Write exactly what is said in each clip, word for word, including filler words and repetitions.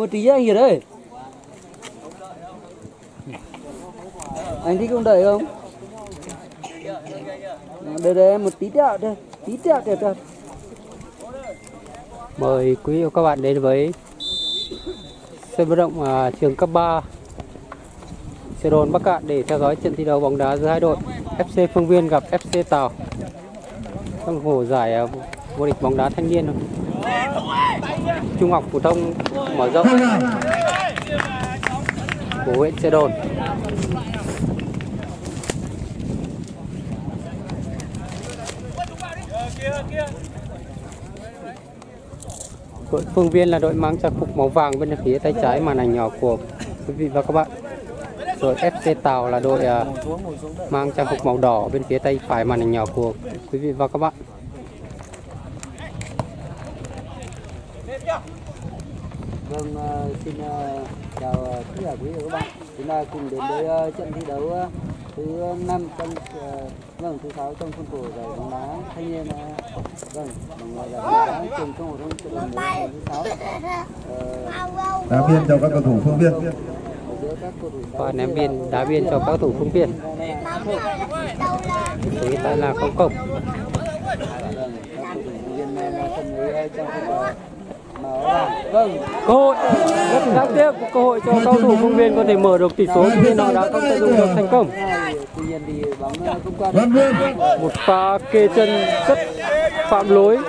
một tí anh Hiền ơi. Anh thích không đẩy không? Đây đây em một tí tẹo đây, tí tẹo tẹo tẹo. Mời quý vị và các bạn đến với sân vận động à, trường cấp ba Sài Đồn Bắc Cạn để theo dõi trận thi đấu bóng đá giữa hai đội ép xê Phương Viên gặp ép xê Tào trong hồ giải à, vô địch bóng đá thanh niên trung học phổ thông mở rộng của huyện Sài Đồn. Đội Phương Viên là đội mang trang phục màu vàng bên phía tay trái màn ảnh nhỏ của quý vị và các bạn. Rồi ép xê Tào là đội uh, mang trang phục màu đỏ bên phía tay phải màn ảnh nhỏ của quý vị và các bạn. Vâng, uh, xin uh, chào uh, tất cả quý vị và các bạn. Chúng ta cùng đến với uh, trận thi đấu uh, thứ năm trong uh, vâng thứ sáu trong khuôn khổ giải bóng đá thanh niên uh, vâng bằng giải bóng đá trường trung học phổ thông Sài Đồn mới thứ sáu. Uh, đá biên cho các cầu thủ Phương Viên. Và ném biên đá biên cho các cầu thủ Phương Viên. Thế tại là không công. Vâng, cơ hội rất đáng tiếc, cơ hội cho cầu thủ Phương Viên có thể mở được tỷ số nhưng họ đã không tận dụng được thành công. Một pha kê chân rất phạm lỗi.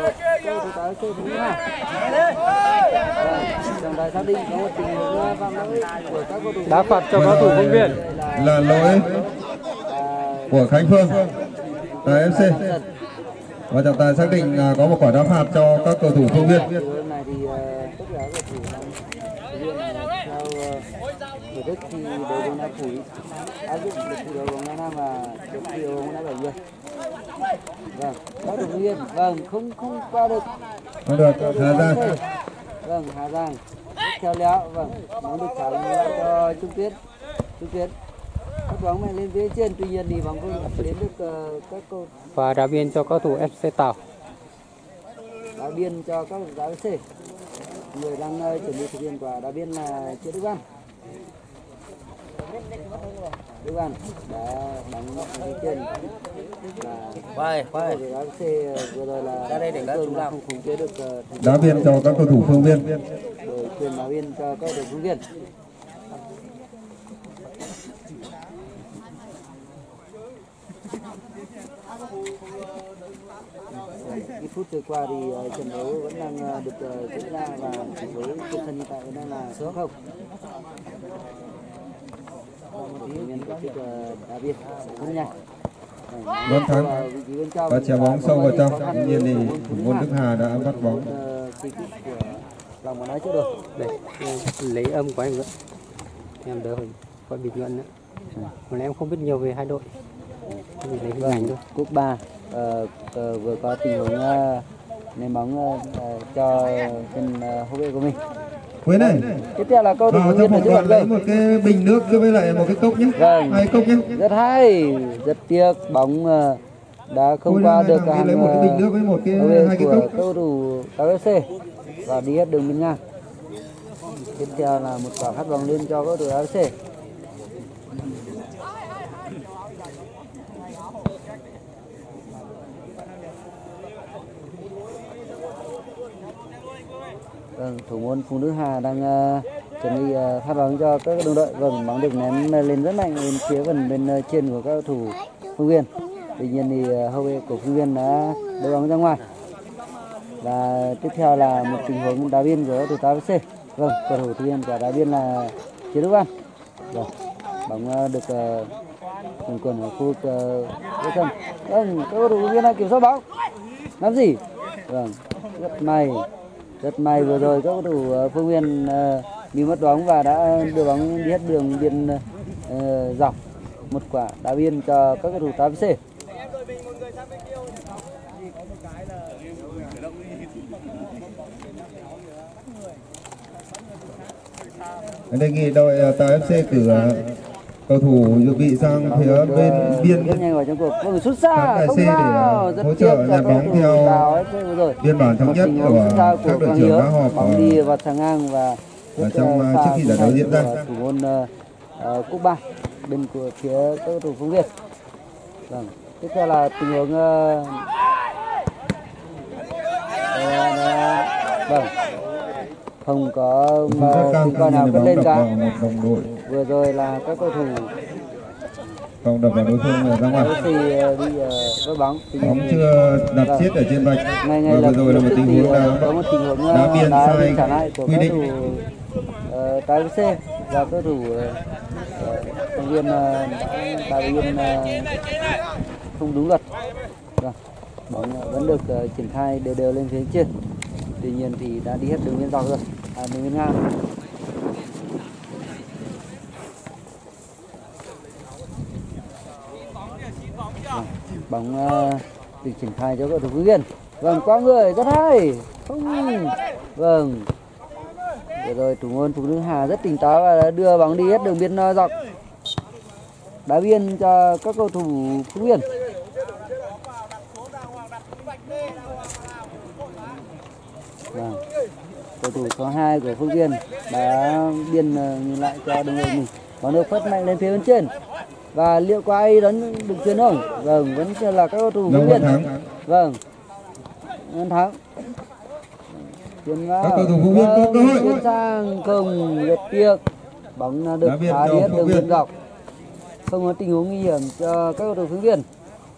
Đá phạt cho cầu thủ Phương Viên là lỗi của Khánh Phương tại ép xê. Và trọng tài xác định có một quả đá phạt cho các cầu thủ Phương Viên. Vâng, các đội viên vâng không không qua được. Không được, Hà Giang. Vâng, Hà Giang theo léo vâng muốn được trả lại cho Trung Tuyết. Trung Tuyết bắt bóng này lên phía trên, tuy nhiên thì bóng không đến được uh, các cầu. Và đá biên cho cầu thủ ép xê Tào. Đá biên cho các cầu thủ ép xê. Người đang uh, chuẩn bị thực hiện quả đá biên là Triệu Đức Văn. Đức Văn đã bắn phía trên là quay quay ép xê vừa rồi là ra đây để Cường là không khống chế được uh, đá biên cho các cầu thủ Phương Viên. Rồi quyền đá biên cho các cầu thủ Phương Viên. Ít phút trôi qua thì uh, trận đấu vẫn đang uh, được uh, diễn ra và tỷ số trên sân hiện tại vẫn đang là số không. Đá biên rất nhanh. Vẫn thắng và chèo bóng sâu vào trong. Tuy nhiên thì thủ môn Đức Hà đã bắt bóng. Lòng mà nói trước rồi. Đây, lấy âm của anh nữa. Em đỡ rồi, coi bình luận nữa. Còn em không biết nhiều về hai đội. Mình lấy hình ảnh thôi. Cúp ba uh, uh, vừa có tình huống uh, ném bóng uh, uh, cho bên uh, hậu vệ của mình. Quên này. Tiếp theo là câu thủ Phương Viên phải lấy một cái bình nước với lại một cái cốc nhé. Vâng. Hai cốc nhé. Rất hay, rất tiếc bóng uh, đã không Ôi qua được hàng lấy một cái bình nước với một cái hai cái cốc. Cầu thủ ép xê và đi hết đường biên ngang. Tiếp theo là một quả phát bóng lên cho cầu thủ ép xê. Vâng, thủ môn Phùng Đức Hà đang uh, chuẩn bị uh, phát bóng cho các đồng đội. Vâng, bóng được ném lên rất mạnh bên phía gần bên uh, trên của các cầu thủ Phương Viên. Tuy nhiên thì uh, hậu vệ của Phương Viên đã đưa bóng ra ngoài. Và tiếp theo là một tình huống đá biên của cầu thủ ép xê. Vâng, cầu thủ thực hiện quả đá biên là Triệu Đức Văn. Vâng, bóng uh, được quần uh, quần ở khu vực uh, sân. Vâng, các cầu thủ Phương Viên đang kiểm soát bóng. Làm gì? Vâng, rất may. Rất may vừa rồi các cầu thủ Phương Viên uh, bị mất bóng và đã đưa bóng đi hết đường biên uh, dọc. Một quả đá biên cho các cầu thủ ép xê. Đề nghị đội Tào ép xê cử cầu thủ dự bị sang phía bên biên rất nhanh vào trong cuộc. Vâng, sút xa không vào, để hỗ trợ nhặt bóng theo biên bản thống nhất của các đội trưởng đã họp. Bóng đi vào sàng ngang và ở trong uh, trước khi giải đấu diễn ra. Thủ môn uh, uh, Cúc Ba bên của phía các cầu thủ Phú Việt. Vâng, tiếp theo là tình huống uh, uh, vâng không có tình coi nào cất lên cả. Vừa rồi là các cầu thủ không đập vào đối phương ra ngoài. thì bị vỡ uh, bóng. Bóng chưa đập vâng. Chiết ở trên vạch. Ngay ngay vừa rồi là một tình huống đá, có một tình huống đá biên sai trả lại của quy các định. thủ uh, Tái Bê Xê và các thủ thành viên Tái Biên không đúng luật. Vâng. Bóng vẫn được uh, triển khai đều đều lên phía trên. Tuy nhiên thì đã đi hết đường biên dọc rồi, à, đường biên ngang. Vâng. Bóng uh, được triển khai cho cầu thủ Phú Yên. Vâng, qua người rất hay. Không. Vâng. Để rồi thủ môn Phú Nữ Hà rất tỉnh táo và đã đưa bóng đi hết đường biên uh, dọc. Đá biên cho các cầu thủ Phú Yên. Vâng. Cầu thủ số hai của Phú Yên đã biên uh, lại cho đồng đội mình. Bóng được phất mạnh lên phía bên trên. Và liệu có ai đón được chuyền không? Vâng, vẫn là các cầu thủ Phú Yên. Vâng. Ngân thắng. Chuyền vào. Các cầu thủ Phú Yên có cơ hội. Chuyền sang không rất tiếc. Bóng được phá đi hết đường biên dọc. Không có tình huống nguy hiểm cho các cầu thủ Phú Yên.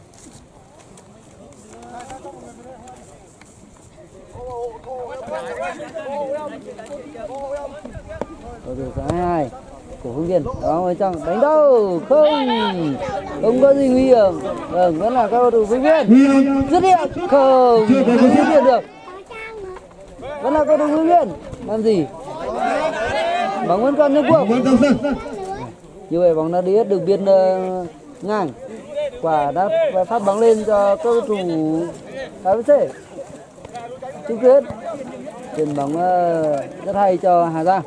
Cầu thủ số hai mươi hai của Phú Yên đó ở trong đánh đâu không không có gì nguy hiểm. Vâng, vẫn là các cầu thủ Phú Yên dứt điểm không dứt điểm được, vẫn là cầu thủ Phú Yên làm gì, bóng vẫn còn trong cuộc. Như vậy bóng đã đi hết đường biên uh, ngang, quả đã phát bóng lên cho các cầu thủ Tái Bê Xê. Chung kết chuyền bóng uh, rất hay cho Hà Giang.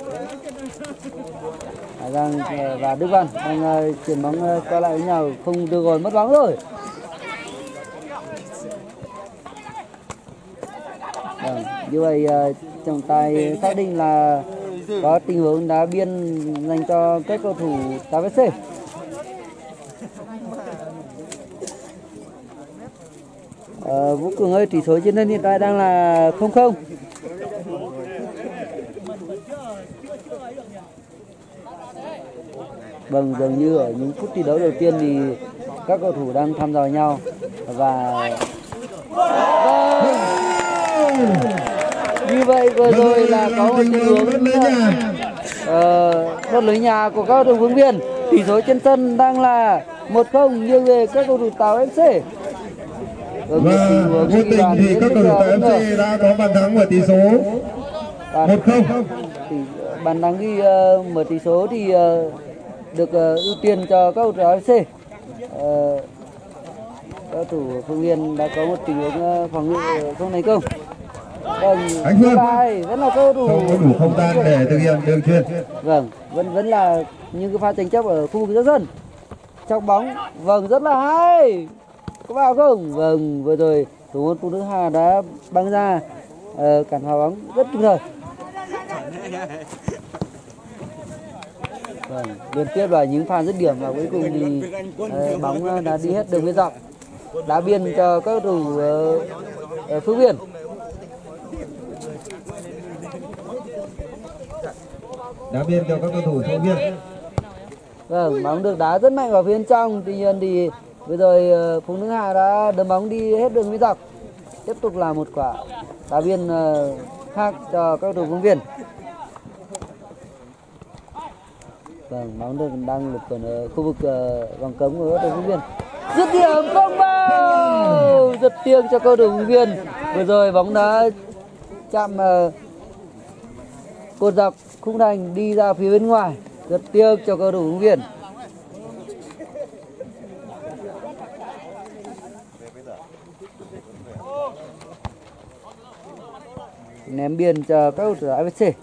Hà Giang uh, và Đức Văn đang uh, chuyền bóng uh, qua lại với nhau, không được rồi, mất bóng rồi. Vâng, như vậy uh, trọng tài xác định là có tình huống đá biên dành cho các cầu thủ Tái Bê Xê. Uh, Vũ Cường ơi, tỷ số trên sân hiện tại đang là không không. Vâng, dường như ở những phút thi đấu đầu tiên thì các cầu thủ đang thăm dò nhau và vâng. Như vậy vừa rồi là có một tình huống đốt lưới nhà của các cầu thủ Phú Yên. Tỷ số trên sân đang là một không nghiêng về các cầu thủ Tàu ép xê. Và vô tình thì các cầu thủ Tàu ép xê đã có bàn thắng mở tỷ số một không. Bàn thắng ghi uh, mở tỷ số thì uh, được uh, ưu tiên cho các cầu thủ Tàu ép xê. Uh, các cầu thủ Phú Yên đã có một tình huống uh, phòng ngự không thành công. Vâng, Anh Phương lại vẫn là cầu thủ không có đủ không gian để thực hiện đường chuyền. Vâng, vẫn vẫn là những cái pha tranh chấp ở khu vực giữa sân. Trong bóng, vâng, rất là hay. Có vào không? Vâng, vừa rồi thủ môn Phụ Nữ Hà đã băng ra uh, cản phá bóng rất kịp thời. Vâng, liên tiếp là những pha dứt điểm và cuối cùng thì uh, bóng đã đi hết đường biên dọc, đá biên cho các cầu thủ uh, uh, Phước Yên. Đá biên cho các cầu thủ Phú Yên. Vâng, bóng được đá rất mạnh vào phía bên trong, tuy nhiên thì vừa rồi Phụ Nữ Hà đã đấm bóng đi hết đường biên dọc. Tiếp tục là một quả đá biên uh, khác cho các cầu thủ Phú Yên. Vâng, bóng được đang lực ở khu vực uh, vòng cấm của các cầu thủ Phú Yên. Dứt điểm không bao, rất tiếc cho cầu thủ Phú Yên. Vừa rồi bóng đã chạm uh, cột dọc khung thành đi ra phía bên ngoài, rất tiếc cho cầu thủ Phú Yên. Ném biên cho các cầu thủ ép xê.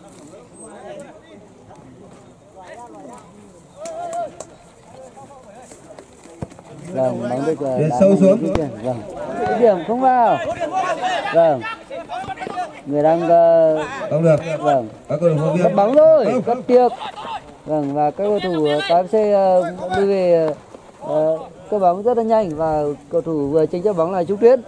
Vâng, bóng được đá sâu xuống. Vâng, điểm không vào. Vâng. người đang uh, Không được. vâng Các cầu thủ Phương Viên. mất bóng rồi, rất tiếc. Vâng, và các cầu thủ ca ép xê uh, đi về uh, cơ bóng rất là nhanh và cầu thủ vừa tranh chấp bóng là Trung Tuyến.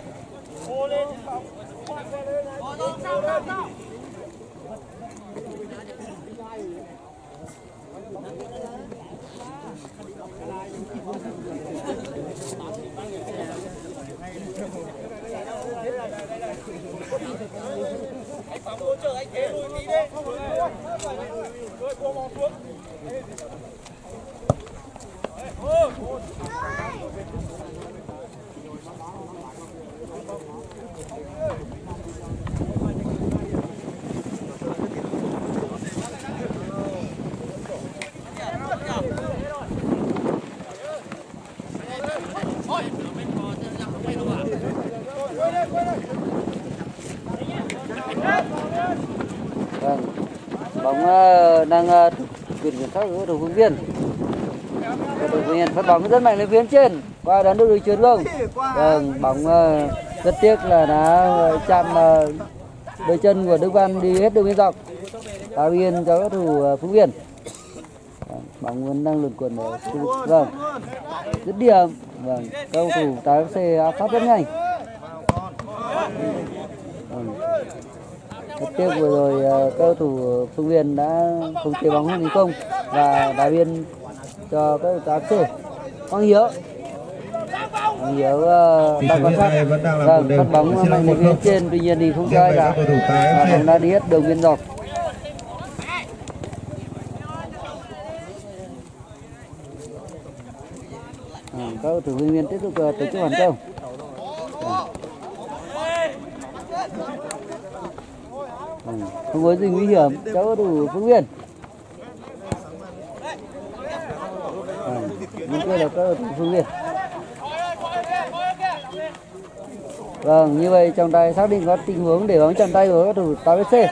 Vâng, bóng uh, đang uh, quyền kiểm soát của cầu thủ Phương Viên. Cầu thủ Phương Viên phát bóng rất mạnh lên phía trên, qua đón được đường chuyền không? Vâng, bóng uh, rất tiếc là đã uh, chạm uh, đôi chân của Đức Văn đi hết đường biên dọc. Tạo biên cho cầu thủ uh, Phương Viên. Vâng, bóng vẫn đang luồn quẩn ở khu vực. Vâng, dứt điểm. Vâng, cầu thủ ca ép xê áp sát rất nhanh. Vâng. Rất tiếc vừa rồi uh, cầu thủ Phương Viên đã không chế bóng thành công và đá biên cho các ca ép xê. Quang Hiếu, Quang Hiếu uh, đang quan sát, vâng, phát bóng mạnh lên phía trên, tuy nhiên thì không cho ai cả và bóng đã đi hết đường biên dọc. À, các cầu thủ Phương Viên tiếp tục uh, tổ chức phản công. Ừ, không có gì nguy hiểm cho cầu thủ Phương Viên. À, nhưng đây là cầu thủ Phương Viên. Vâng, như vậy trọng tài xác định có tình huống để bóng chạm tay của cầu thủ ca ép xê.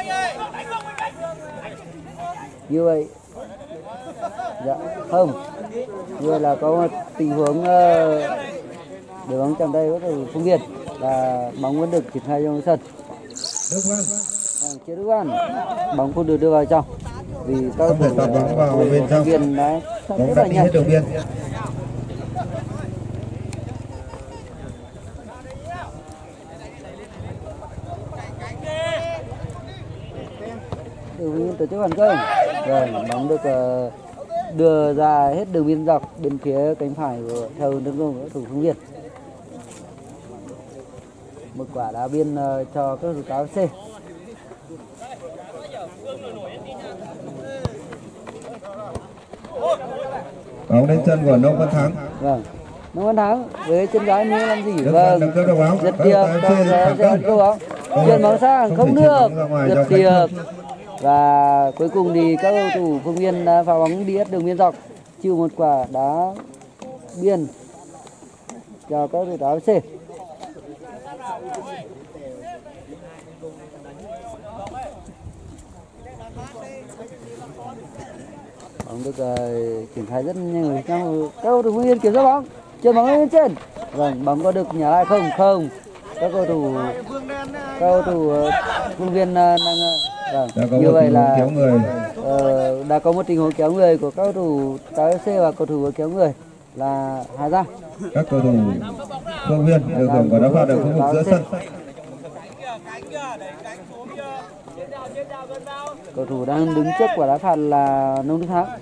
Như vậy, dạ không, như vậy là có một tình huống uh, để bóng chạm tay của cầu thủ Phương Viên và bóng vẫn được triển khai trong sân. Chưa Đức Văn, bóng không được đưa vào trong vì các cầu thủ Phương Viên đã rất là nhanh. Đường biên tổ chức phản công. Vâng, bóng được uh, đưa ra hết đường biên dọc bên phía cánh phải của theo hướng tấn công của cầu thủ Phương Viên. Một quả đá biên uh, cho các cầu thủ ca ép xê. Bóng đến chân của Nông Văn Thắng. Vâng, Nông Văn Thắng với chân trái muốn làm gì? Đức Vâng, rất tiếc, câu bóng chuyền bóng sang không được, rất tiếc. Và cuối cùng thì các cầu thủ Phương Viên phá bóng đi hết đường biên dọc, chịu một quả đá biên cho các cầu thủ ca ép xê. Bóng được uh, triển khai rất nhanh. Các cầu thủ Phương Viên kiểm soát bóng, chuyền bóng lên trên. Vâng, bóng có được nhả lại không? Không. Các cầu thủ các cầu thủ uh, Phương Viên uh, đang uh, vâng, như vậy là uh, đã có một tình huống kéo người của các cầu thủ ca ép xê và cầu thủ kéo người là Hà Giang. Các cầu thủ Phương Viên được hưởng quả đá phạt ở khu vực giữa sân. Cầu thủ đang đứng trước quả đá phạt là Nông Đức Thắng.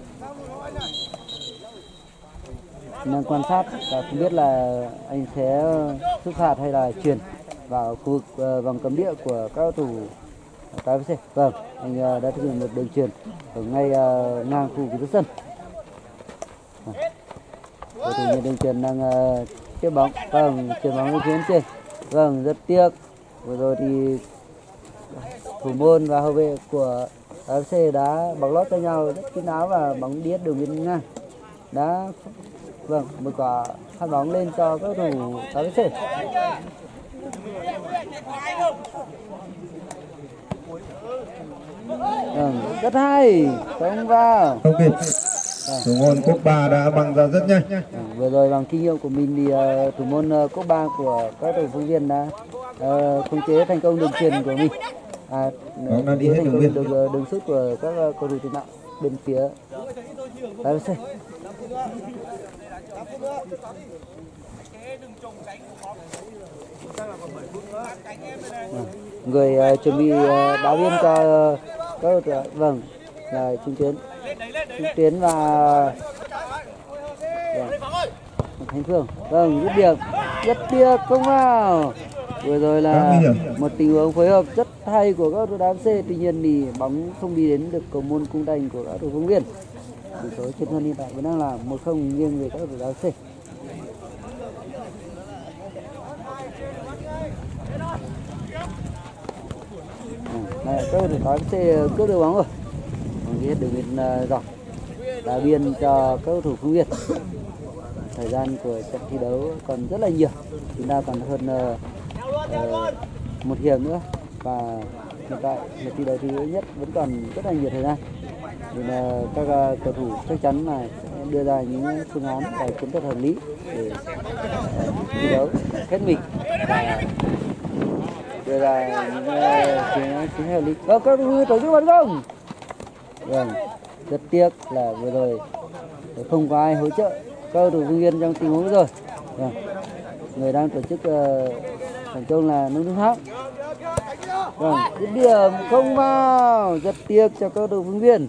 Đang quan sát và không biết là anh sẽ xuất phạt hay là chuyển vào khu vực uh, vòng cấm địa của các cầu thủ ca ép xê. Vâng, anh uh, đã thực hiện một đường chuyền ở ngay uh, ngang khu vực giữa sân. Cầu thủ nhận đường chuyền đang uh, tiếp bóng, vâng, chuyền bóng lên phía trên. Vâng, rất tiếc. Vừa rồi thì thủ môn và hậu vệ của ca ép xê đã bóng lót cho nhau rất kín đáo và bóng đi hết đường biên ngang. Đã vâng, một quả phát bóng lên cho các cầu thủ ca ép xê. Vâng, rất hay, không vào. Không kịp. thủ môn Quốc Ba đã băng ra rất nhanh. Vâng, vừa rồi bằng kinh nghiệm của mình thì uh, thủ môn uh, Quốc Ba của các cầu thủ Phương Viên đã uh, khống chế thành công đường chuyền của mình. À, Bóng đã đi hết đường biên. được uh, đường sút của các uh, cầu thủ tiền đạo bên phía đê ép xê. Người uh, chuẩn bị uh, đá biên cho uh, các cầu thủ, vâng, là Trung Tiến, Trung Tiến và vâng, Thanh Phương, vâng, dứt điểm, rất tiếc không vào. Vừa rồi là một tình huống phối hợp rất hay của các cầu thủ đê ép xê, tuy nhiên thì bóng không đi đến được cầu môn cung thành của các cầu thủ Phương Viên. Tỷ số chiến thuật hiện tại vẫn đang là một không nghiêng về các cầu thủ đê ép xê. Này, các cầu thủ đê ép xê cướp được bóng rồi, hết đường biên uh, dọc, đá biên cho các cầu thủ Phương Viên. Thời gian của trận thi đấu còn rất là nhiều, chúng ta còn hơn uh, uh, một hiệp nữa và hiện tại trận thi đấu thứ nhất vẫn còn rất là nhiều thời gian, nên uh, các uh, cầu thủ chắc chắn là sẽ đưa ra những phương án và chiến thuật hợp lý để uh, thi đấu hết mình và đưa ra những chiến chiến hợp lý. Vâng, các cầu thủ tổ chức bắn không? Vâng, rất tiếc là vừa rồi không có ai hỗ trợ các cầu thủ Phương Viên trong tình huống rồi. Vâng, người đang tổ chức uh, thành công là Nông Đức Thắng. Vâng, dứt điểm không vào, rất tiếc cho các cầu thủ Phương Viên.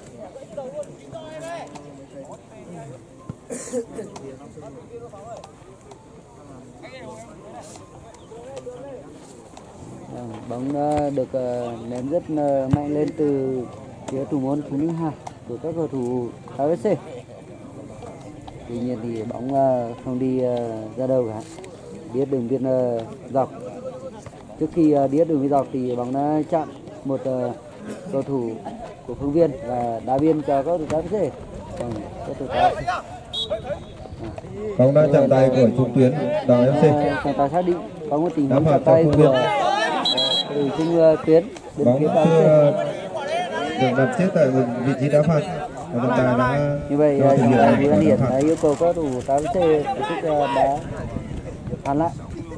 Vâng, bóng uh, được uh, ném rất uh, mạnh lên từ phía thủ môn Phú Nữ hai của các cầu thủ đê ép xê. Tuy nhiên thì bóng uh, không đi uh, ra đâu cả, đi đường biên uh, dọc. Trước khi uh, đi đường biên dọc thì bóng đã chạm một uh, cầu thủ của Phương Viên và đá biên cho các cầu thủ đê ép xê. Còn các cầu thủ đê ép xê. Bóng đã chạm tay của Trung Tuyến đê ép xê. Trọng tài xác định có một tình huống chạm tay của từ Trung Tuyến bên bóng phía đê ép xê. được đặt chết tại vị trí đá phạt. Trọng tài đã Như vậy trọng tài Bùi Văn Hiển đã yêu cầu các cầu thủ đê ép xê tổ chức đá phạt lại.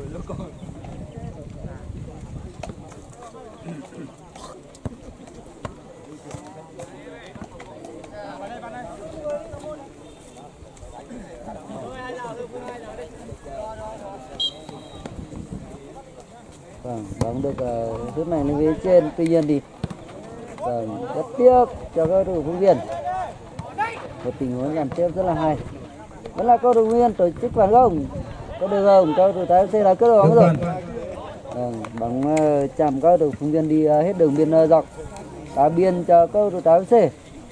Vâng, bóng được uh, rút này lên phía trên, tuy nhiên thì vâng, rất tiếc cho các cầu thủ Phương Viên. Một tình huống làm tiếp rất là hay, vẫn là cầu thủ Phương Viên tổ chức phản công, có được không? Cầu thủ đê ép xê đã cướp được bóng rồi. Vâng, bóng uh, chạm các cầu thủ Phương Viên đi uh, hết đường biên uh, dọc, đá biên cho các cầu thủ đê ép xê.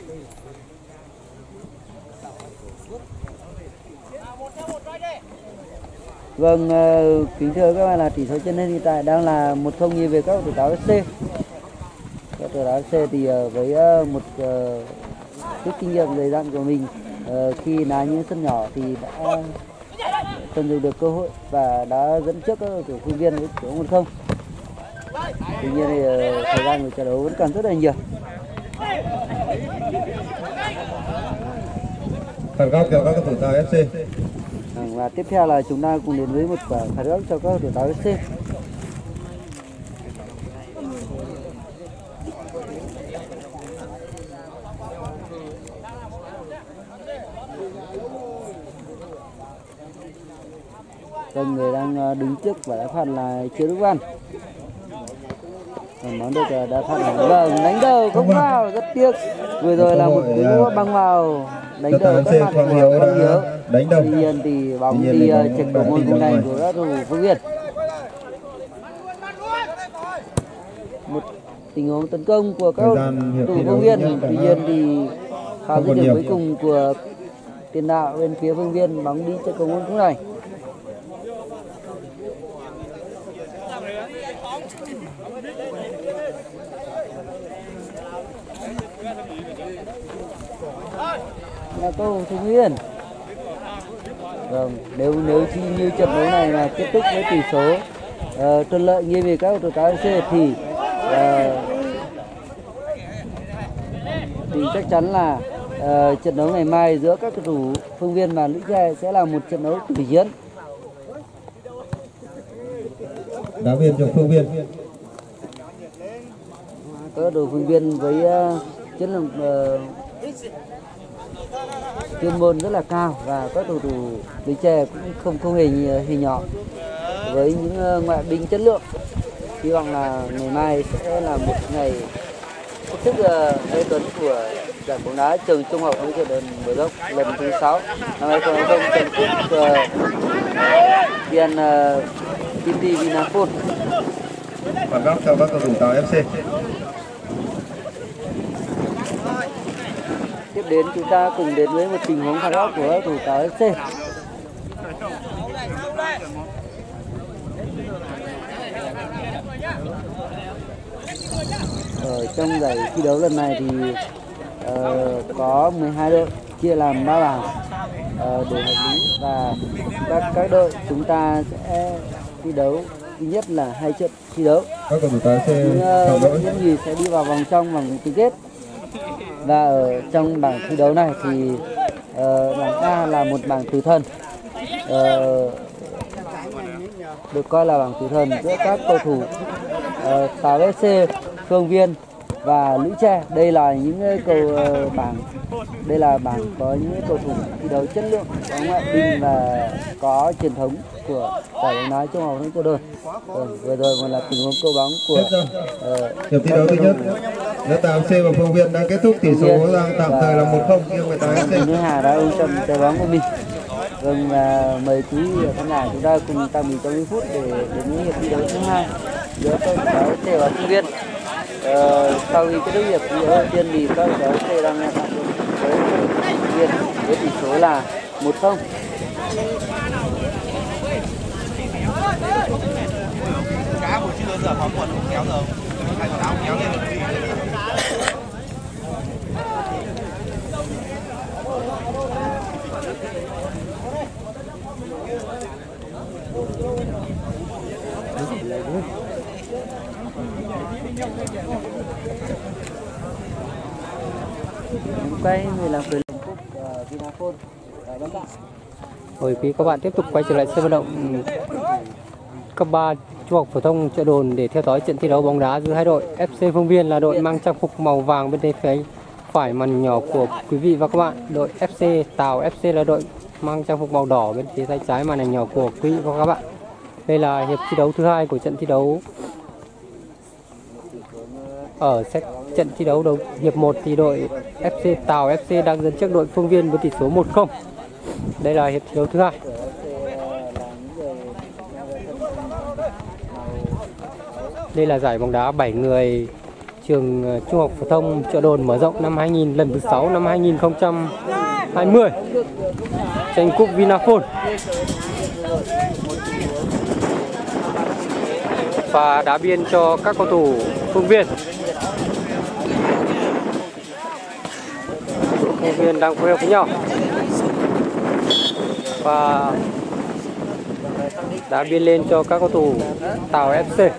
Vâng, uh, kính thưa các bạn, là tỷ số trên đây hiện tại đang là một không nghiêng về các cầu thủ đê ép xê. Các cầu thủ đê ép xê thì uh, với uh, một uh, chút kinh nghiệm dày dặn của mình, uh, khi đá những sân nhỏ thì đã tận dụng được cơ hội và đã dẫn trước các cầu thủ Phương Viên với tỷ số một không. Tuy nhiên thì uh, thời gian của trận đấu vẫn còn rất là nhiều. phạt góc cho các cầu thủ đê ép xê. Và tiếp theo là chúng ta cùng đến với một quả phạt góc cho các cầu thủ đê ép xê. Vâng, người đang đứng trước và đá phạt là Triệu Đức Văn. Còn bóng được đá phạt là vâng, đánh đầu không vào, rất tiếc. Vừa rồi là một cú băng vào đánh đầu các mặt của Quang Hiếu. Đánh đầu. Tuy nhiên thì bóng đi trực cầu môn cung thành của các cầu thủ Phương Viên. Một tình huống tấn công của các cầu thủ Phương Viên, tuy nhiên thì pha dứt điểm cuối cùng của tiền đạo bên phía Phương Viên, bóng đi trực cầu môn cung thành. Là cầu thủ Phương Viên. Vâng, nếu nếu chỉ như trận đấu này mà kết thúc với tỷ số uh, thuận lợi như về các cầu thủ đê ép xê thì uh, thì chắc chắn là uh, trận đấu ngày mai giữa các cầu thủ Phương Viên và Lũy Tre sẽ là một trận đấu tử chiến. Đá biên cho Phương Viên. Các cầu thủ Phương Viên với uh, chất lượng uh, chuyên môn rất là cao và các cầu thủ Lũy Tre cũng không không hề hề nhỏ với những uh, ngoại binh chất lượng. Hy vọng là ngày mai sẽ là một ngày hết sức uh, tuấn của giải bóng đá trường trung học phổ thông Mở Dốc lần thứ sáu năm hai không hai không toàn quốc Vn City Vinaphone. Phạt góc cho các cầu thủ Tàu ép xê. Tiếp đến chúng ta cùng đến với một tình huống phạt góc của các cầu thủ Tàu ép xê. Ở trong giải thi đấu lần này thì uh, có mười hai đội chia làm ba bảng uh, để hợp lý và các các đội chúng ta sẽ thi đấu duy nhất là hai trận thi đấu. Các cầu thủ Tàu ép xê những uh, những gì sẽ đi vào vòng trong vòng tứ kết. Và ở trong bảng thi đấu này thì uh, bảng A là một bảng tử thần, uh, được coi là bảng tử thần giữa các cầu thủ uh, Tàu ép xê, Phương Viên và Lũy Tre. Đây là những cầu uh, bảng đây là bảng có những cầu thủ thi đấu chất lượng, có ngoại binh và có truyền thống của giải bóng đá trung học phổ thông Chợ Đồn. Ừ, vừa rồi còn là tình huống câu bóng của uh, hiệp thi đấu thứ nhất giữa Tàu ép xê và Phương Viên đã kết thúc, tỷ số đang tạm thời là một không nghiêng về Tàu ép xê. Nữ Hà đã ưu chân trái bóng của mình. Vâng, và mời quý vị khán giả chúng ta cùng tạm nghỉ trong ít phút để đến với hiệp thi đấu thứ hai giữa các Tàu ép xê và Phương Viên. Ờ, sau khi kết thúc hiệp thi đấu đầu tiên thì các Tàu ép xê đang tạm với Phương Viên với tỷ số là một không. Cá buổi trưa giờ có quần không kéo rồi, thay quần áo kéo lên. Quay mười lăm phút Vinaphone. Mời quý các bạn tiếp tục quay trở lại sân vận động cấp ba Trung học phổ thông Chợ Đồn để theo dõi trận thi đấu bóng đá giữa hai đội. ép xê Phương Viên là đội mang trang phục màu vàng bên tay phía phải màn nhỏ của quý vị và các bạn. Đội ép xê Tàu ép xê là đội mang trang phục màu đỏ bên phía tay trái màn hình nhỏ của quý vị và các bạn. Đây là hiệp thi đấu thứ hai của trận thi đấu. Ở set trận thi đấu đầu hiệp một thì đội ép xê Tàu ép xê đang dẫn trước đội Phương Viên với tỷ số một không. Đây là hiệp thi đấu thứ hai. Đây là giải bóng đá bảy người trường Trung học phổ thông Chợ Đồn mở rộng năm hai nghìn lần thứ sáu năm hai nghìn không trăm hai mươi. Tranh cúp Vinaphone. Và đá biên cho các cầu thủ Phương Viên. Phương Viên đang phối hợp với nhau. Và đá biên lên cho các cầu thủ Tàu ép xê.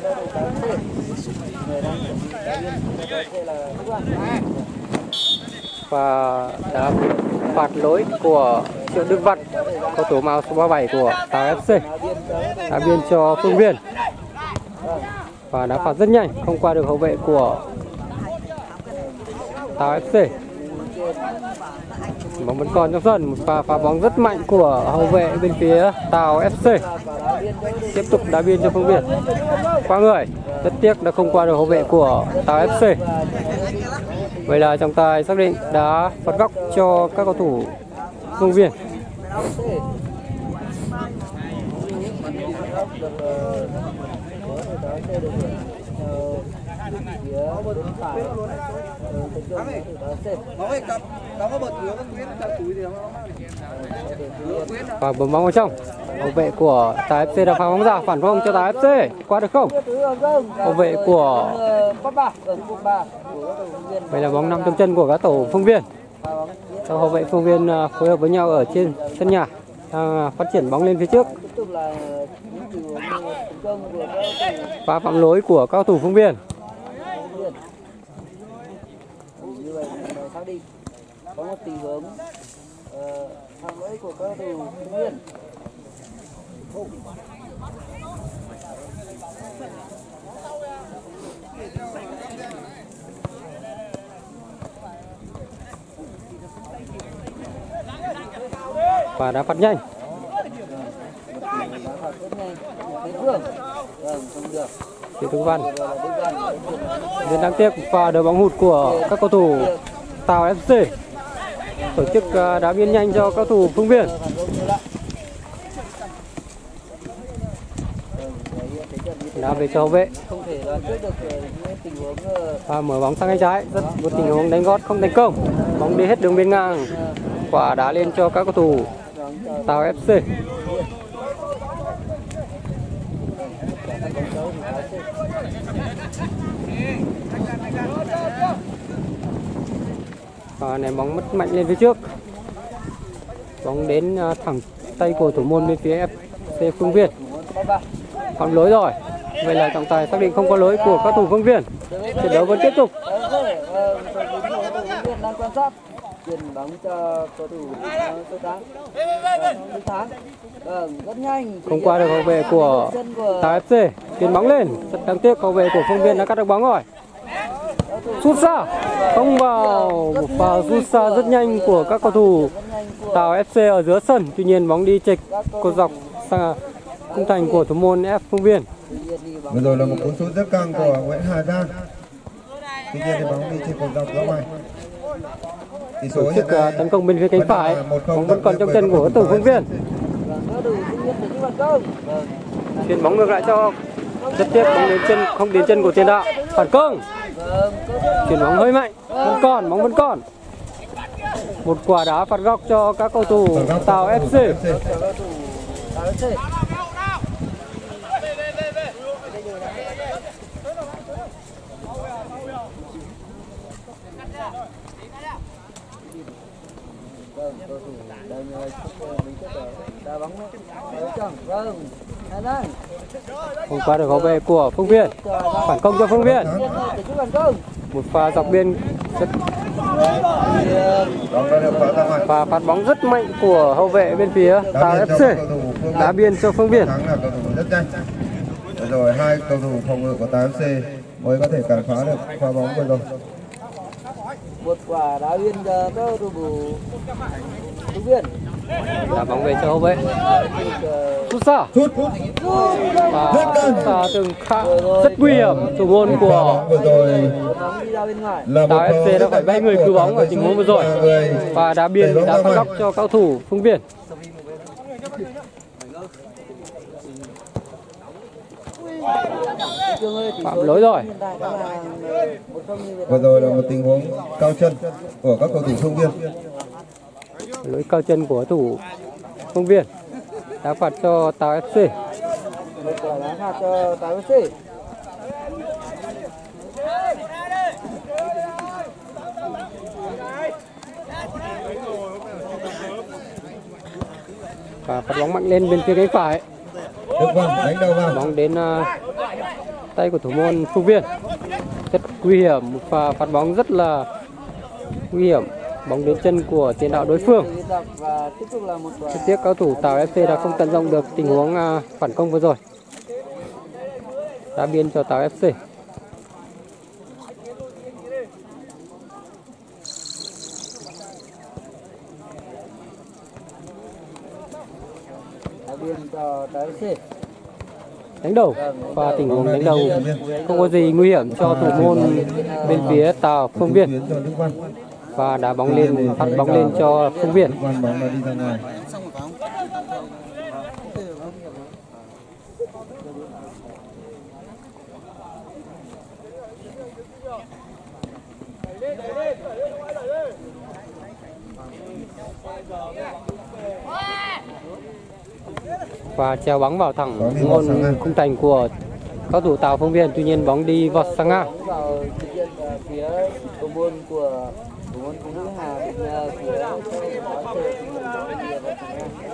Và đá phạt lỗi của Triệu Đức Văn, cầu thủ màu số ba mươi bảy của Tàu ép xê. Đá biên cho Phương Viên. Và đá phạt rất nhanh, không qua được hậu vệ của Tàu ép xê. Bóng vẫn còn trong sân, một pha phá bóng rất mạnh của hậu vệ bên phía Tàu ép xê. Tiếp tục đá biên cho Phương Viên. Qua người, rất tiếc đã không qua được hậu vệ của Tàu ép xê. Vậy là trọng tài xác định đá phạt góc cho các cầu thủ Phương Viên. Và bấm bóng vào trong. Hậu vệ của Tàu ép xê đã phá bóng ra, phản công cho Tàu ép xê. Qua được không? Hậu vệ của Vậy là bóng nằm trong chân của các tổ Phương Viên. Sau hậu vệ Phương Viên phối hợp với nhau ở trên sân nhà, đang phát triển bóng lên phía trước. Và phạm lỗi của các cầu thủ Phương Viên. một tình huống thắng lợi của các cầu thủ Phú Yên. Và đã phạt nhanh. Đá phạt rất nhanh. Thế Phương. Vâng, không được. Thì Đức Văn. Rất đáng tiếc pha đỡ bóng hụt của các cầu thủ Tàu ép xê. Tổ chức đá biên nhanh cho các cầu thủ Phương Viên. Đá về cho hậu vệ. Không thể đoán trước được những tình huống và mở bóng sang cánh trái, rất một tình huống đánh gót không thành công. Bóng đi hết đường biên ngang. Quả đá lên cho các cầu thủ Tàu ép xê. Và ném bóng mất mạnh lên phía trước. Bóng đến thẳng tay của thủ môn bên phía ép xê Phương Viên. Phạm lỗi rồi. Vậy là trọng tài xác định không có lỗi của các thủ Phương Viên. Trận đấu vẫn tiếp tục. đang quan sát, chuyển bóng cho cầu thủ Tô Thắng. Thắng. Vâng, rất nhanh. Không qua được hậu vệ của Tàu ép xê. Chuyển bóng lên. Rất đáng tiếc hậu vệ của Phương Viên đã cắt được bóng rồi. Sút xa. Không vào. Một pha sút xa rất nhanh của các cầu thủ Tàu ép xê ở giữa sân. Tuy nhiên bóng đi chệch cột dọc sang khung thành của thủ môn ép Phương Viên. Vừa rồi là một cú sút rất căng của Nguyễn Hà Giang. Tuy nhiên thì bóng đi trên cột dọc ra ngoài. Tỷ số Tổ chức tấn công bên phía cánh phải, bóng vẫn còn trong chân của thủ Phương Viên. Chuyền bóng ngược lại cho rất tiếc, bóng đến chân không đến chân của tiền đạo. Phản công. Chuyền bóng hơi mạnh, vẫn còn, bóng vẫn còn. Một quả đá phạt góc cho các cầu thủ Tàu ép xê. Không qua được hậu vệ của Phương Viên. Phản công cho Phương Viên. Một pha dọc biên rất và phạt bóng rất mạnh của hậu vệ bên phía Tàu ép xê. Đá biên cho Phương Viên. Rồi hai cầu thủ phòng ngự của Tàu ép xê mới có thể cản phá được pha bóng vừa rồi. Một quả đá biên cho các cầu thủ Phương Viên. Đá bóng về cho hậu vệ. Sút xa. Sút. Và sút xa từng khá rất nguy hiểm. Thủ môn của Tàu ép xê đã phải bay người cứu bóng ở tình huống vừa rồi. Và đá biên đá phạt góc cho cao thủ Phương Viên. Phạm lỗi rồi. Vừa rồi là một tình huống cao chân của các cầu thủ Phương Viên. Lỗi cao chân của thủ Phương Viên. Đá phạt cho Tàu ép xê. Đá phạt cho Tàu ép xê. Và phạt bóng mạnh lên bên phía cánh phải. Đức Văn đánh đầu vào. Bóng đến uh, tay của thủ môn Phương Viên. Rất nguy hiểm, một pha phạt bóng rất là nguy hiểm. Bóng đến chân của tiền đạo đối phương. Rất tiếc cao thủ Tàu ép xê đã không tận dụng được tình huống uh, phản công vừa rồi. Đá biên cho Tàu ép xê. Đánh đầu và tình huống đánh đầu không có gì nguy hiểm cho thủ môn bên phía Tàu Phương Viên. Và đá bóng lên, phát bóng lên cho Phương Viên. Và treo bóng vào thẳng môn khung thành của các thủ Tàu Phương Viên. Tuy nhiên bóng đi vọt sang ngang. Phía cầu môn của thủ môn Phú Nữ Hà bên phía có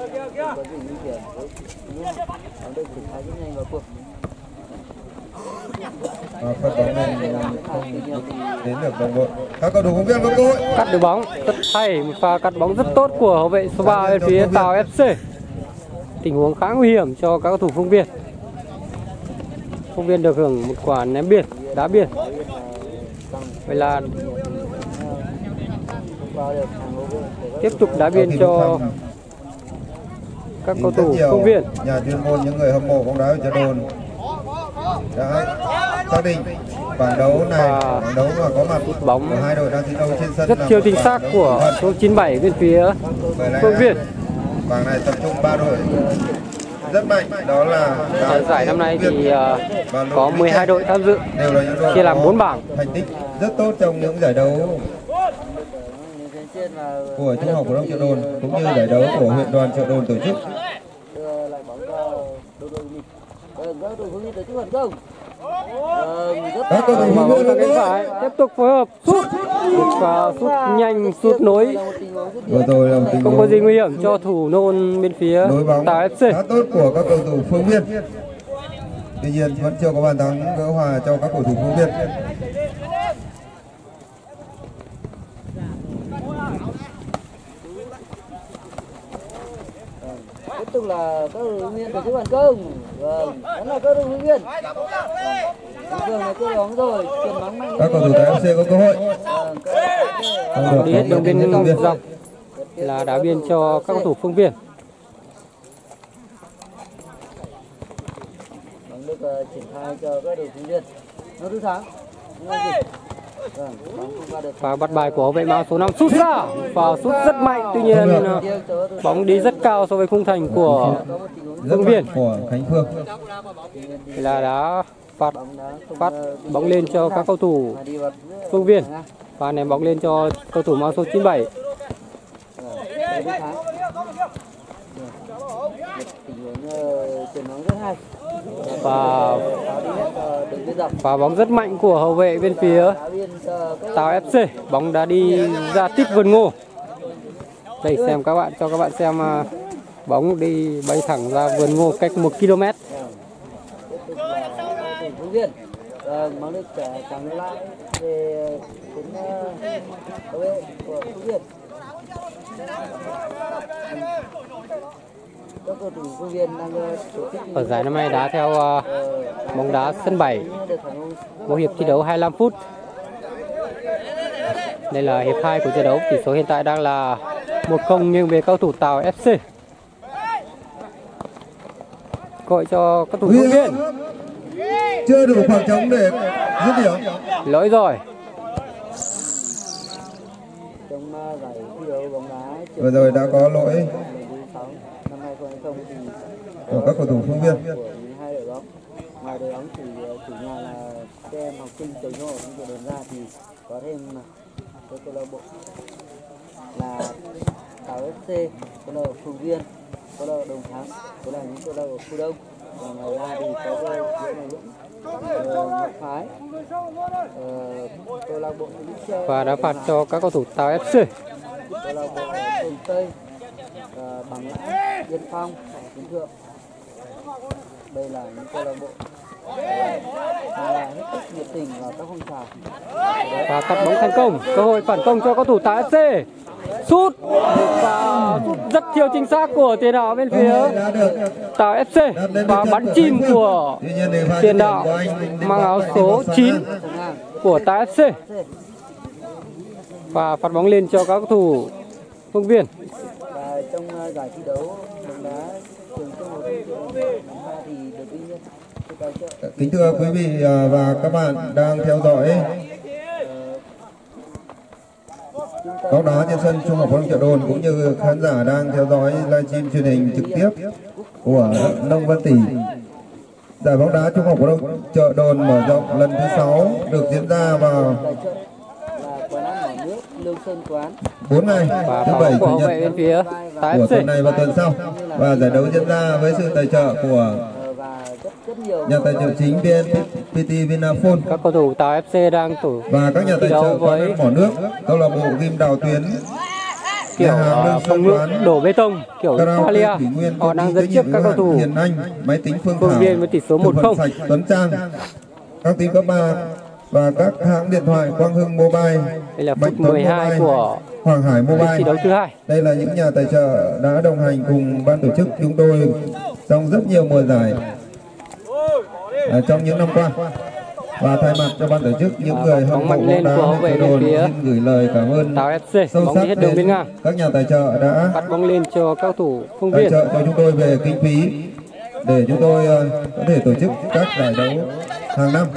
gì nguy hiểm. Bóng được triển khai rất nhanh vào cuộc. và phát bóng lên không đến được đồng đội. Các cầu thủ phóng viên có cơ hội cắt được bóng rất hay, một pha cắt bóng rất tốt của hậu vệ số ba bên phía Tàu ép xê. Tình huống khá nguy hiểm cho các cầu thủ Phương Viên. Phương Viên được hưởng một quả ném biên, đá biên. Vậy là tiếp tục đá biên cho các cầu thủ Phương Viên. Nhà chuyên môn, những người hâm mộ bóng đá ở Chợ Đồn đã xác định bảng đấu này, bảng đấu mà có mặt bóng của hai đội đang thi đấu trên sân rất chiều chính xác của số chín bảy bên phía Phương Viên. Bảng này tập trung ba đội rất mạnh, đó là ở giải năm nay thì uh, có mười hai đội tham dự, đều là những đội chia làm bốn bảng. thành tích rất tốt trong những giải đấu của trung học phổ thông Chợ Đồn cũng như giải đấu của huyện đoàn Chợ Đồn tổ chức. Các cầu thủ bóng sang cánh phải tiếp tục phối hợp sút và sút nhanh, sút nối. Vừa rồi là một tình Không có gì nguy hiểm cho thủ nôn bên phía Tàu ép xê. khá tốt của các cầu thủ Phương Viên. Tuy nhiên vẫn chưa có bàn thắng gỡ hòa cho các cầu thủ Phương Viên. Tiếp tục là các ứng viên tổ chức phản công. Vâng, vẫn là các ứng viên. Vâng, này cơ bóng rồi, chuyền bóng mạnh. Các cầu thủ Tàu ép xê có cơ hội. Vâng, đi hết đường biên dọc là đá biên cho các cầu thủ Phương Viên. Bóng được uh, triển khai cho các cầu thủ Phương Viên. Nó thứ sáng. Và bắt bài của hậu vệ áo số năm sút ra và sút rất mạnh, tuy nhiên bóng đi rất cao so với khung thành của Phương Viên. Của Khánh Phương là đã phát phát bóng lên cho các cầu thủ Phương Viên và ném bóng lên cho cầu thủ áo số chín bảy. Và và bóng rất mạnh của hậu vệ bên phía Tàu ép xê, bóng đã đi ra tít vườn ngô. Đây xem các bạn, cho các bạn xem bóng đi bay thẳng ra vườn ngô cách một ki lô mét. Bóng được trắng lại về đến hậu vệ của Phương Viên. Ở giải năm nay đá theo uh, bóng đá sân bảy, một hiệp thi đấu hai mươi lăm phút. Đây là hiệp hai của trận đấu, tỷ số hiện tại đang là một không nghiêng về cầu thủ Tàu ép xê. Gọi cho các thủ Phương Viên. Chưa đủ khoảng trống để dứt điểm. Lỗi rồi. Vừa rồi đã có lỗi của các cầu thủ Phương Viên. Ngoài đội bóng chủ chủ nhà là các em học sinh từ nhỏ đến Chợ Đồn ra thì có thêm cái câu lạc bộ là Tàu ép xê, câu lạc bộ Phương Viên, câu lạc bộ Đồng Thắng, đó là những câu lạc bộ khu đông. Và ngoài ra thì có cái Ngọc Phái, câu lạc bộ và đã phạt cho các cầu thủ Tàu ép xê. Câu lạc bộ Phương Tây, Bằng Lãng, Yên Phong, Kiến Thượng. Đây là những câu lạc bộ là hết sức nhiệt tình vào các phong trào. Và cắt bóng thành công, cơ hội phản công cho cầu thủ Tàu ép xê. Sút và sút rất thiếu chính xác của tiền đạo bên phía Tàu ép xê và bắn chìm của tiền đạo mang áo số chín của Tàu ép xê. Và phạt bóng lên cho các cầu thủ Phương Viên. Và trong giải thi đấu bóng đá trường trung học phổ thông thì được ghi nhận sự tài trợ. Kính thưa quý vị và các bạn đang theo dõi bóng đá trên sân trung học phổ thông Chợ Đồn, cũng như khán giả đang theo dõi livestream truyền hình trực tiếp của Nông Văn Tỷ. Giải bóng đá trung học phổ thông Chợ Đồn mở rộng lần thứ sáu được diễn ra vào bốn ngày, thứ bảy, chủ nhật của tuần này và tuần sau, và giải đấu diễn ra với sự tài trợ của nhà tài trợ chính vê en pê tê Vinaphone. Các cầu thủ Tàu ép xê đang tổ và các nhà tài trợ với mỏ nước, câu lạc bộ Ghim Đào Tuyến, kiểu phòng ngự đổ bê tông kiểu Italia. Họ đang dẫn trước các cầu thủ Hiền Anh, máy tính Phương Phương Viên với tỷ số một không. Tuấn Trang các team cấp ba và các hãng điện thoại Quang Hưng Mobile, Đây là Mạnh phút Tuấn mười hai Mobile, của Hoàng Hải Mobile. thi đấu thứ hai. Đây là những nhà tài trợ đã đồng hành cùng ban tổ chức chúng tôi trong rất nhiều mùa giải à, trong những năm qua. Và thay mặt cho ban tổ chức, những À, người bóng hâm mộ mạnh lên bóng của đá hậu vệ huyện bên Chợ Đồn phía xin gửi lời cảm ơn Tàu ép xê. sâu Bóng sắc đi hết đường biên đến ngang. các nhà tài trợ đã Bắt bóng lên cho các cầu thủ Phương tài Viên. trợ cho chúng tôi về kinh phí để chúng tôi uh, có thể tổ chức các giải đấu hàng năm.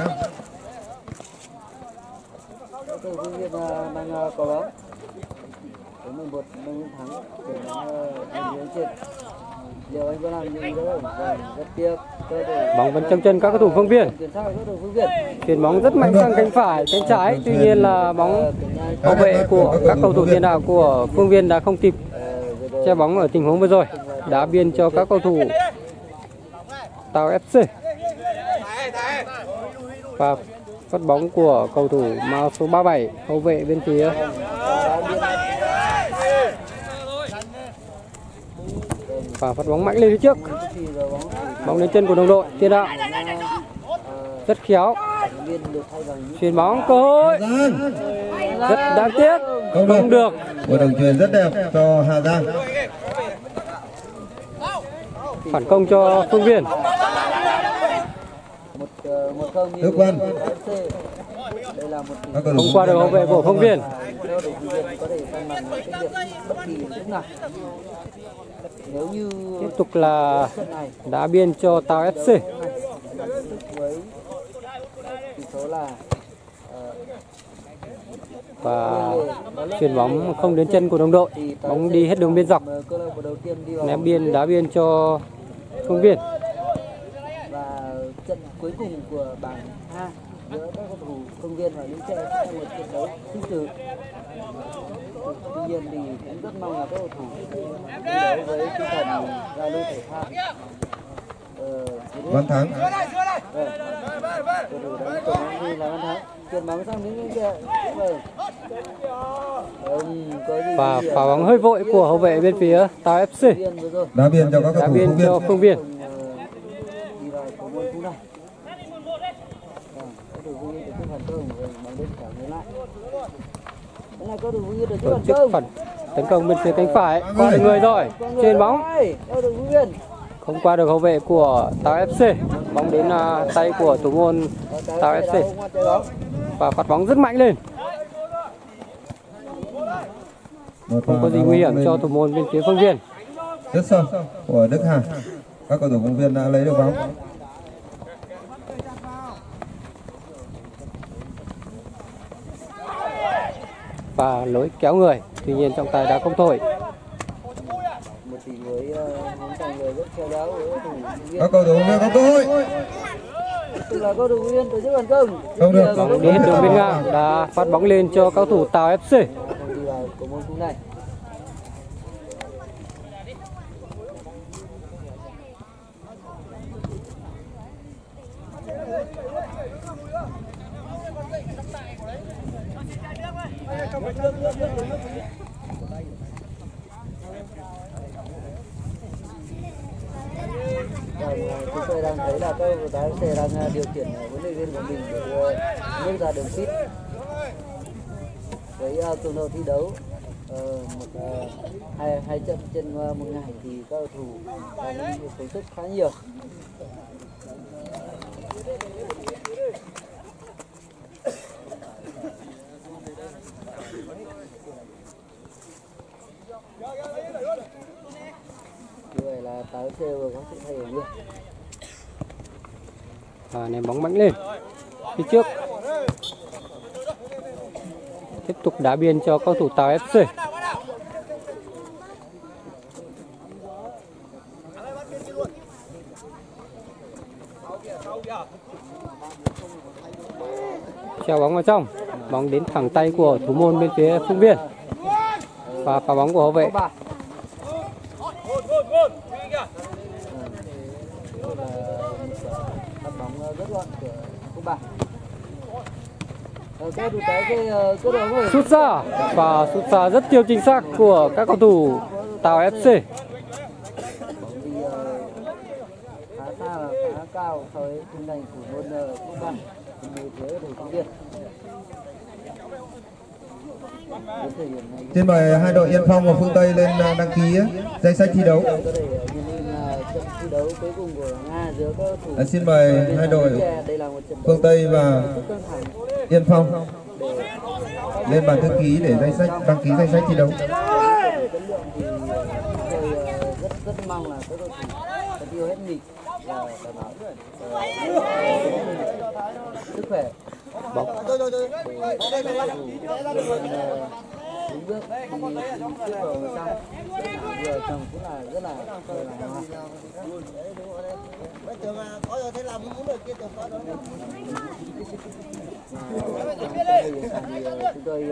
Các cầu thủ Viên đang có bóng. Đến mười một đang thắng để bóng lên trên. Liệu anh có làm gì đâu? Vâng, rất tiếc. Bóng vẫn trong chân các cầu thủ Phương Viên. Chuyển sang các cầu thủ Phương Viên. Chuyền bóng rất mạnh sang cánh phải, cánh trái. Tuy nhiên là bóng hậu vệ của các cầu thủ tiền đạo của Phương Viên đã không kịp che bóng ở tình huống vừa rồi. Đá biên cho các cầu thủ Tàu ép xê. Và phát bóng của cầu thủ màu số ba mươi bảy, hậu vệ bên phía. Và phát bóng mạnh lên phía trước. Bóng đến chân của đồng đội tiền đạo. Rất khéo. Chuyền bóng cơ hội. Rất đáng tiếc. Không, Không được. Một đường chuyền rất đẹp cho Hà Giang. Phản công cho Phương Viên. Đức Văn. Không qua được hậu vệ của Phương Viên. Nếu như Tiếp tục là đá biên cho Tàu ép xê. với tỷ số là Và chuyền bóng không đến chân của đồng đội. Bóng đi hết đường biên dọc. câu lạc bộ đầu tiên đi vào Ném biên, đá biên cho Phương Viên. và trận cuối cùng của bảng A giữa các cầu thủ Phương Viên và Lũy Tre sẽ là một trận đấu sinh tử. Tuy nhiên thì cũng rất mong là các cầu thủ thi đấu với tinh thần giao lưu thể thao. Ờ, Văn Thắng. Vâng. Cầu thủ đánh cầu bóng như là Văn Thắng. Chuyền bóng sang những kia. Vâng. Không có gì Và nguy hiểm. phá bóng hơi vội của hậu vệ bên phía Tàu ép xê. Viên vừa rồi. Đá biên cho các cầu Đá thủ biên Phú Viên. cho Phương Viên. Không, ờ, đi vào cầu môn cú này. Vâng, cầu thủ Phương Viên tổ chức phản công rồi bóng đến trả người lại. Đây là cầu thủ Phương Viên tổ chức Tổ phản chức công. phản tấn công bên phía cánh phải. Qua được người rồi. Chuyền bóng Cầu thủ Phương Viên. không qua được hậu vệ của Tàu ép xê. Bóng đến uh, tay của thủ môn Tàu ép xê. Và phát bóng rất mạnh lên. Một Không có pha gì đá nguy hiểm bóng cho lên thủ môn bên phía Phương Viên. rất sâu của Đức Hà. Các cầu thủ Phú Viên đã lấy được bóng. Và lối kéo người. Tuy nhiên trọng tài đã không thổi. Một tình với những tài người rất khéo léo của cầu thủ Phương Viên. Các cầu thủ Phú Viên có cơ hội. Tức là cầu thủ Phương Viên tổ chức phản công. Không được. Bóng đi hết đường biên ngang. Đã phát bóng lên cho các cầu thủ Tàu ép xê. Không đi vào cầu môn cú này. Vâng, chúng tôi đang thấy là các lái xe đang điều khiển huấn luyện viên của mình để đưa nước ra đường pit với uh, cường độ thi đấu uh, một uh, hai hai trận trên uh, một ngày thì các cầu thủ đang tổ chức khá nhiều. Như vậy là táo xe vừa có sự thay đổi luôn. Và ném bóng mạnh lên phía trước. Tiếp tục đá biên cho cầu thủ Tàu ép xê. Treo bóng vào trong. Bóng đến thẳng tay của thủ môn bên phía Phương Viên. Và phá bóng của hậu vệ. Bắt bóng rất gọn của cô bà. Ờ, các thủ tái cái cơ động rồi. Sút ra và sút xa rất tiêu chính xác của các cầu thủ Tàu ép xê. Bóng đi ờ, khá xa và khá cao so với khung thành của môn cô bà. phía thủ Phú Viên. Xin mời hai đội Yên Phong và Phương Tây lên đăng ký danh sách thi đấu. Thi đấu cuối cùng của Nga giữa các thủ. À, xin mời hai đội Phương Tây và Yên Phong lên bàn thư ký để danh sách đăng ký danh sách thi đấu. Rất rất mong là các đội thủ sẽ tiêu hết mình và đảm bảo sức khỏe. Bóng. Đúng bước đi tiếp vào trong vừa chồng cũng là rất là rất là hoa. Chúng tôi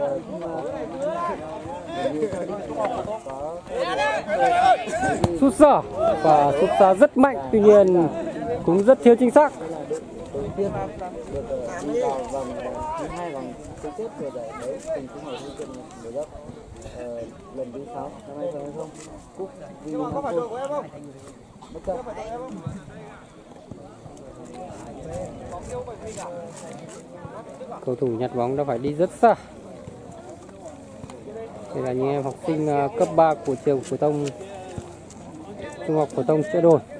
cũng Sút xa và sút xa rất mạnh, tuy nhiên cũng rất thiếu chính xác. đầu tiên được đi vào vòng thứ hai vòng chung kết của giải đấu tỉnh Trung Hải Hưng Trần Mở Rộng lần thứ sáu năm hai nghìn không trăm hai mươi cúp Vinaphone Bắc Cạn. Cầu thủ nhặt bóng đã phải đi rất xa. Đây là những em học sinh cấp ba của trường phổ thông Trung học phổ thông Chợ Đồn.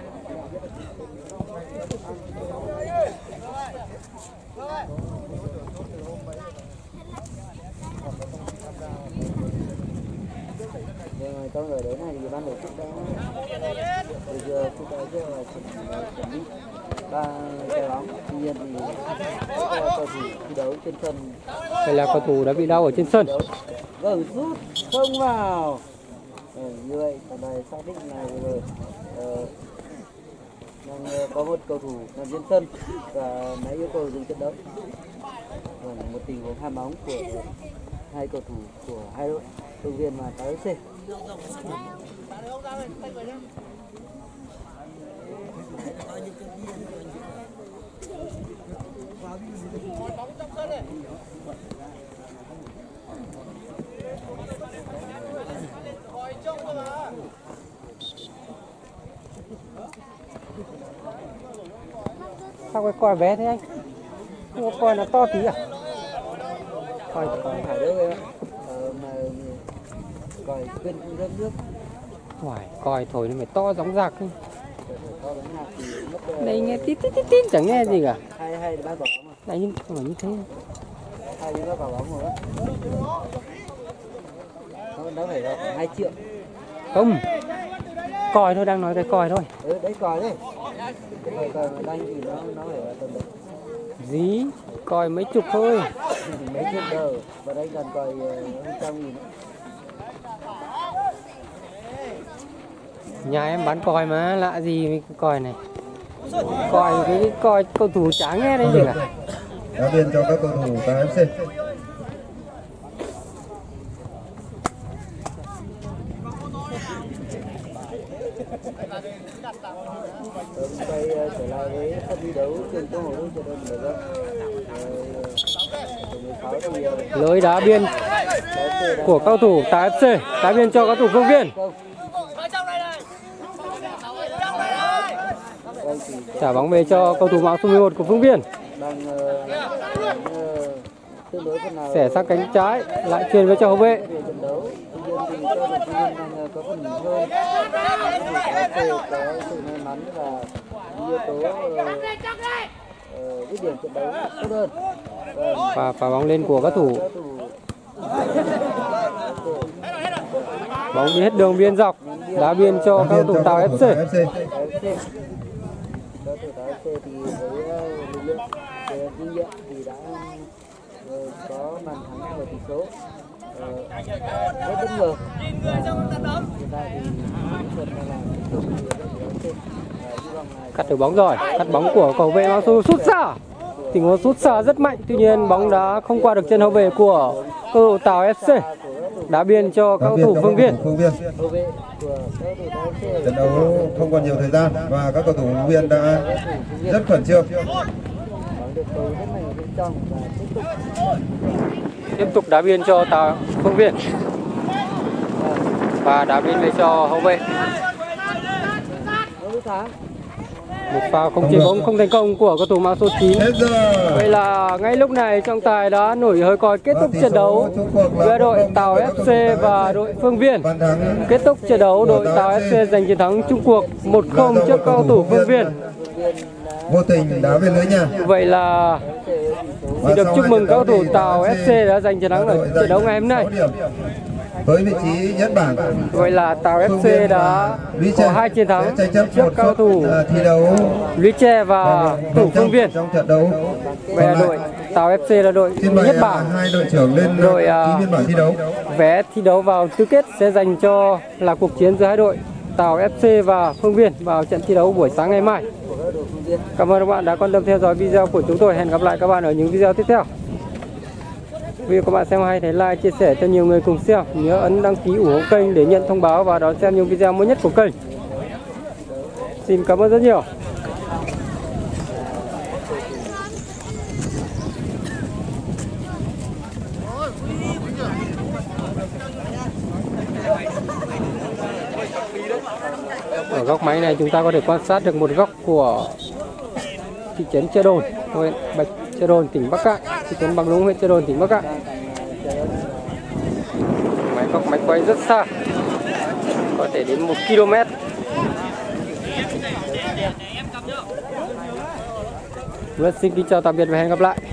Trong giải đấu này thì ban tổ chức đã bây giờ chúng ta rất là chuẩn bị ba trái bóng, tuy nhiên thì các cầu thủ thi đấu trên sân. Đây là cầu thủ đã bị đau ở trên sân. Vâng, rút không vào. Ừ, như vậy trận này xác định là vừa rồi uh, đang có một cầu thủ nằm trên sân và đã yêu cầu dừng trận đấu. Vâng, một tình huống ham bóng của hai cầu thủ của hai đội Phương Viên và Táo ép xê. Sao cái còi bé thế anh? Không có còi nó to tí à? Còi Còi phải đâu em ạ. Ờ, mà còi quên cũng rất nước. Ngoài còi thổi nó phải to giống giặc. To giống hạt thì mất. Đây nghe tít tít tít tít chẳng nghe gì cả. Hai hai ba quả bóng mà. Này nhưng không phải như thế. Hai ba quả bóng rồi đó. Nó nó phải là hai triệu. Không. Còi thôi, đang nói cái còi thôi. Ừ, đấy còi đấy. Còi còi đang thì nó nó phải là tầm đấy. Dí, còi mấy chục thôi. Mấy chục đâu, và đây gần còi hơn trăm nghìn. Nhà em bán còi mà, lạ gì với cái còi này. Còi, cái, cái còi cầu thủ chả nghe đấy gì cả. Đá biên cho các cầu thủ Táo ép xê. Chúng tôi trở lại với sân thi đấu trường Trung học phổ thông Chợ Đồn Mở Rộng. Lối đá biên của cầu thủ Táo ép xê, đá biên cho cầu thủ Phương Viên. Trả bóng về cho cầu thủ áo số mười một của Phương Viên. Xẻ sang cánh trái, lại chuyền về cho hậu vệ. Có phần hơn có sự may mắn và yếu tố dứt điểm trận đấu tốt hơn. Và phá bóng lên của các thủ. Bóng đi hết đường biên dọc, đá biên cho các thủ Táo ép xê. Các thủ Táo ép xê thì với lực lượng về kinh nghiệm thì đã có bàn thắng ở tỷ số rất bất ngờ. Hiện tại thì Cắt được bóng rồi, cắt bóng của cầu vệ áo số sút xa. Tình huống sút xa rất mạnh, tuy nhiên bóng đá không qua được chân hậu vệ của cầu thủ Táo ép xê. Đá biên cho cầu thủ Phương Viên. Trận đấu không còn nhiều thời gian và các cầu thủ Phương Viên đã rất khẩn trương. Tiếp tục đá biên cho Táo Phương Viên. Và đá biên về cho hậu vệ. Một pha không chế bóng không thành công của cầu thủ mã số chín. Hết giờ. Vậy là ngay lúc này trọng tài đã nổi hơi còi kết thúc trận đấu giữa đội Tàu ép xê và đội Phương Viên. Kết thúc trận đấu, đội Tàu ép xê giành chiến thắng chung cuộc một không trước cầu thủ Phương Viên. Vô tình đá về lưới nhà. Vậy là xin được chúc mừng các cầu thủ Tàu ép xê đã giành chiến thắng ở trận đấu ngày hôm nay. Với vị trí nhất bảng. Vậy là Tàu ép xê đã có hai chiến thắng trước các cầu thủ thi đấu Luiche và thủ Phương Viên. Trong trận đấu. Vậy là đội Tàu ép xê là đội nhất bảng. Hai đội trưởng lên Đội ký biên bản thi đấu. Vé thi đấu vào tứ kết sẽ dành cho là cuộc chiến giữa hai đội Tàu ép xê và Phương Viên vào trận thi đấu buổi sáng ngày mai. Cảm ơn các bạn đã quan tâm theo dõi video của chúng tôi. Hẹn gặp lại các bạn ở những video tiếp theo. Video các bạn xem hay thấy like, chia sẻ cho nhiều người cùng xem. Nhớ ấn đăng ký ủng hộ kênh để nhận thông báo và đón xem những video mới nhất của kênh. Xin cảm ơn rất nhiều. Ở góc máy này chúng ta có thể quan sát được một góc của thị trấn Chợ Đồn, huyện Bạch Chợ Đồn, tỉnh Bắc Kạn, thị trấn Bằng Lũng, huyện Chợ Đồn, tỉnh Bắc Kạn. Máy góc máy quay rất xa, có thể đến một ki lô mét. Rất xin kính chào tạm biệt và hẹn gặp lại.